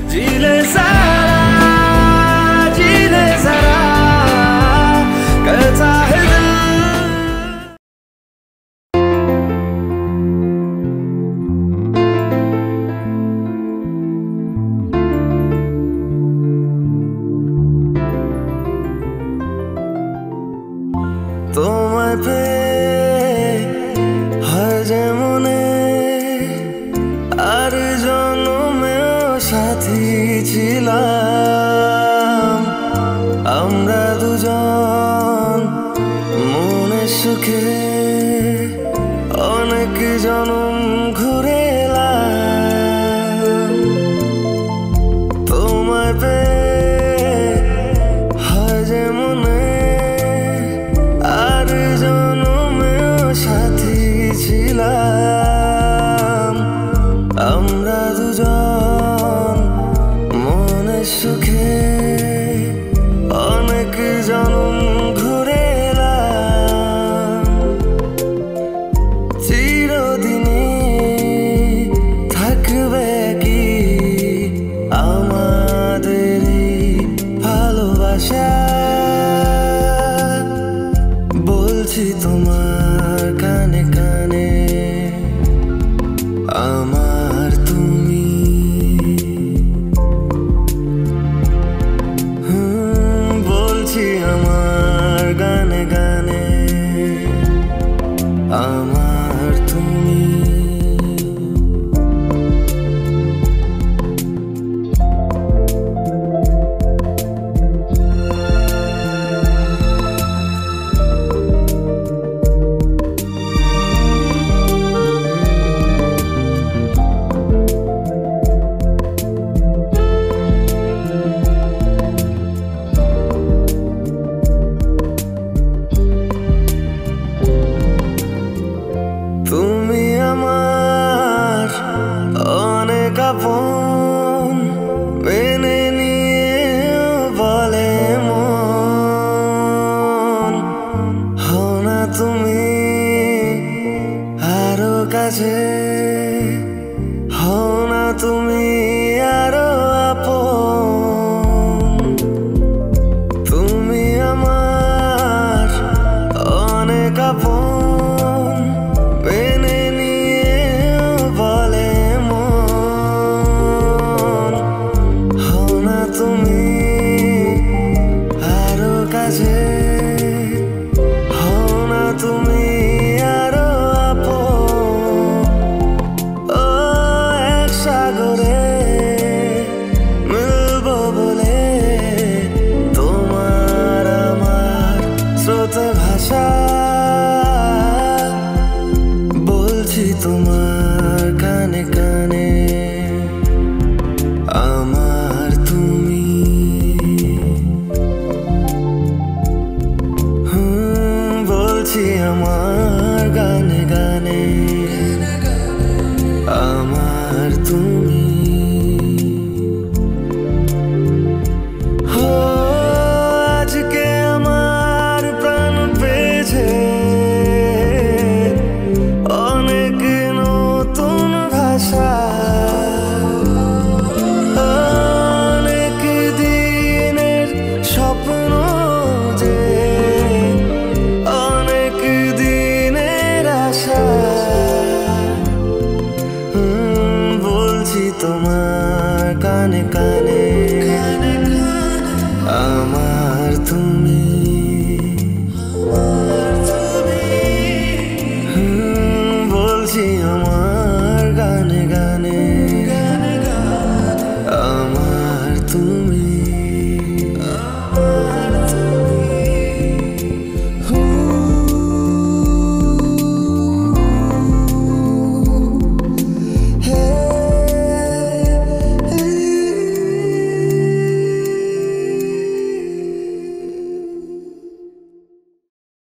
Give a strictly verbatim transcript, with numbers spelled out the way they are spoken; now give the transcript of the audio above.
जिले सारा जिले सारा कहता है दिल। তোমায় পেয়ে হয় যে মনে আর জন্মেও সাথী ছিলাম আমরা দুজন মনের সুখে অনেক জনম ঘুরে এলাম। তোমায় পেয়ে হয় যে মনে আর জন্মেও সাথী ছিলাম আমরা দুজন মনের সুখে অনেক জনম ঘুরে এলাম। চিরদিনই থাকবে কি আমাদেরই ভালোবাসা, বলছি তোমার কানে কানে আমার তুমি। হুম, বলছি আমার গানে গানে আমার তুমি। তুমি আমার অনেক আপন মেনে নিয়ে বলে মন, হও না তুমি আরো কাছে, হও না তুমি আরো আপন। তুমি আমার অনেক আপন মেনে নিয়ে বলে মন, হও না তুমি আরো কাছে, হও না তুমি আরো আপন। ও এক সাগরে মিলবো বলে তোমার আমার স্রোতে ভাষা, বলছি তোমার কানে কানে আমার তুমি। হুম, বলছি আমার গানে গানে আমার তুমি। হো আজকে আমার প্রাণ পেয়েছে অনেক নতুন ভাষা, অনেক দিনের স্বপ্ন যে অনেক দিনের আশা। হুম, বলছি তোমার কানে কানে